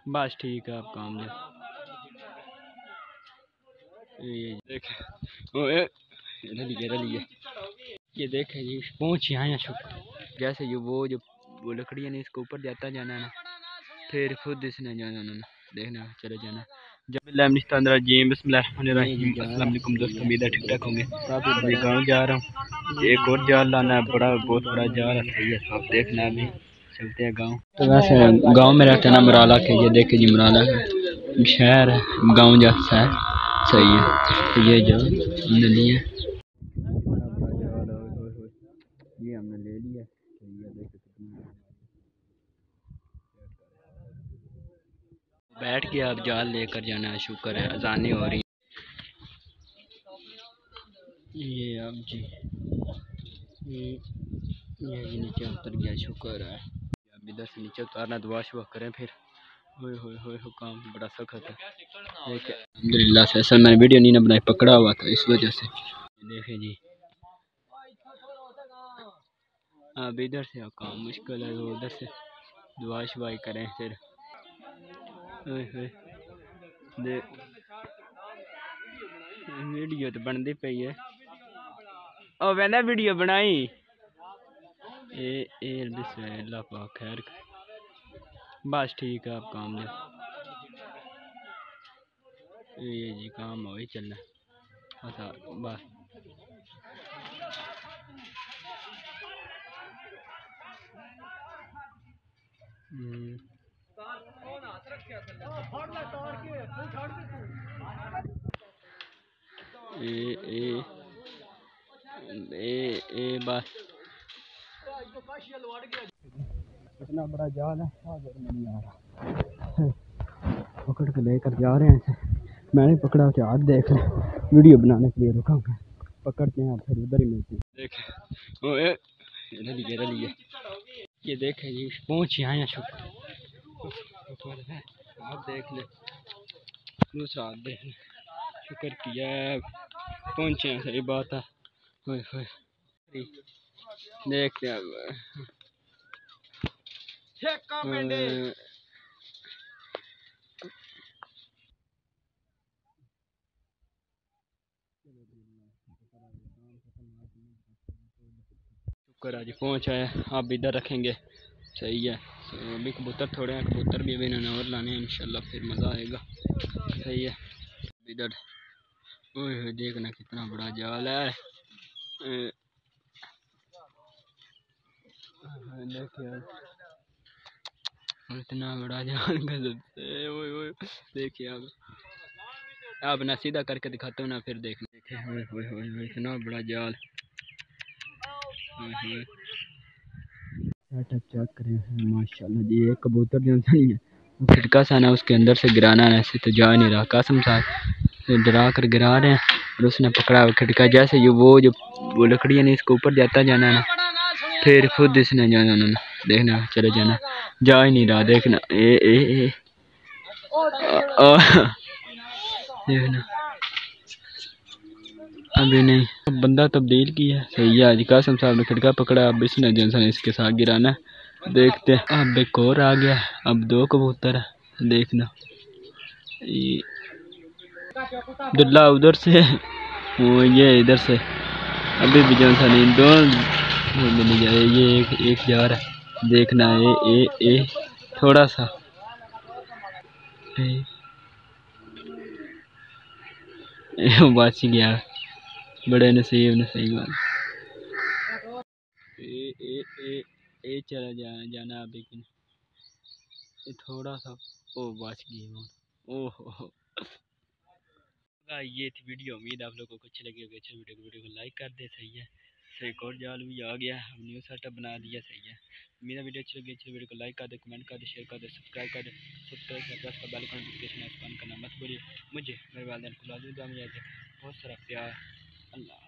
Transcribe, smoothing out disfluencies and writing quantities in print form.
बस ठीक है, आप काम दे। ये देख, ओए रलिए ये देखे जी, पहुँच यहाँ शुक्र। जैसे ये वो लकड़ी है ना, इसको ऊपर जाता जाना ना, फिर खुद इसने जाना ना, देखना चले जाना। अस्सलाम वालेकुम दोस्तों, उम्मीद है ठीक ठाक होंगे। मैं गाँव जा रहा हूँ, एक और जाल लाना है, बहुत बड़ा जाल है। सही है, आप देखना अभी चलते हैं गाँव। तो वैसे गाँव में रहते हैं ना मुराला के, ये देखे जी मुराला का शहर है, गाँव जैसा है। सही है, तो ये जो हमने लिए, ये हमने ले लिया। बैठ के अब जाल लेकर जाना है, शुक्र है अजानें हो रही। ये अब जी ये जी नीचे उतर गया, शुक्र है। अब इधर से नीचे उतारना, दुआ शुआ करें फिर। हो काम बड़ा सख्त है। अल्हम्दुलिल्लाह से असल मैंने वीडियो नहीं ना बनाई, पकड़ा हुआ था इस वजह से। देखें जी, अब इधर से काम मुश्किल है, वो उधर से दुआ शुआई करें फिर। दे वीडियो तो बनती पई है, ओ वैदा वीडियो बनाई अल्लाह पाक खैर। बस ठीक है, आप काम दे। ये जी काम हो ही चलना बस। बस इतना बड़ा जाल है, नहीं आ रहा। पकड़ के लेकर जा रहे हैं इसे। मैंने पकड़ा के हाथ देख ले, वीडियो बनाने के लिए रुका मैं। पकड़ते हैं फिर उधर ही मिलते हैं। देखे रलिए ये देखे जी, पहुँच यहाँ शुक्र। हाथ देख ले, दूसरा हाथ देख ले, शुक्र किया पहुँचे हैं, सही बात है। देखते अब शुक्र आज पहुँच आए। आप इधर रखेंगे, सही है। अभी कबूतर थोड़े हैं, कबूतर भी अभी इन्होंने और लाने हैं इंशाल्लाह, फिर मज़ा आएगा। सही है। इधर ओए देखना कितना बड़ा जाल है। देखिए इतना बड़ा जाल गजब से। ओए देखिए अब ना सीधा करके दिखाता हूँ ना, फिर देखना। देखिए इतना बड़ा जाल। चेक करें माशाल्लाह जी, एक कबूतर जो नहीं है वो खिड़का सा ना, उसके अंदर से गिराना है, ऐसे तो जा नहीं रहा। कसम सा डरा कर गिरा रहे हैं और उसने पकड़ा हुआ खिड़का। जैसे ये वो लकड़ी है ना, इसको ऊपर जाता जाना ना, फिर खुद इसने जाना ना, देखना चले जाना। जा ही नहीं रहा, देखना देखना अभी नहीं। अब बंदा तब्दील किया, सही है। आज कासम साहब ने खिड़का पकड़ा, अब इसने जैसा इसके साथ गिराना। देखते हैं, अब एक और आ गया, अब 2 कबूतर है। देखना दुल्ला उधर से, वो ये इधर से। अभी भी जैसा नहीं, 2 नहीं जा रहे, ये एक जा रहा है। देखना ए थोड़ा सा बच गया, बड़े नसीब ने। सही बात। चला जाना अभी थोड़ा सा। ओ बच गई। ओहो ये थी वीडियो। उम्मीद आप लोगों को अच्छी लगी होगी। अच्छी वीडियो को लाइक कर दे। सही है। एक और जाल भी आ गया, हम न्यू सेटअप बना दिया। सही है। मेरा वीडियो अच्छी लगी, अच्छी वीडियो को लाइक कर दे, कमेंट कर दे, शेयर कर दे, सब्सक्राइब कर दे। सब्सक्राइब कर प्लस का बेल का नोटिफिकेशन ऑन करना मत भूलिए। मुझे मेरे वालिदैन को लाजमी दुआ में याद रखें। बहुत सारा प्यार। अल्लाह।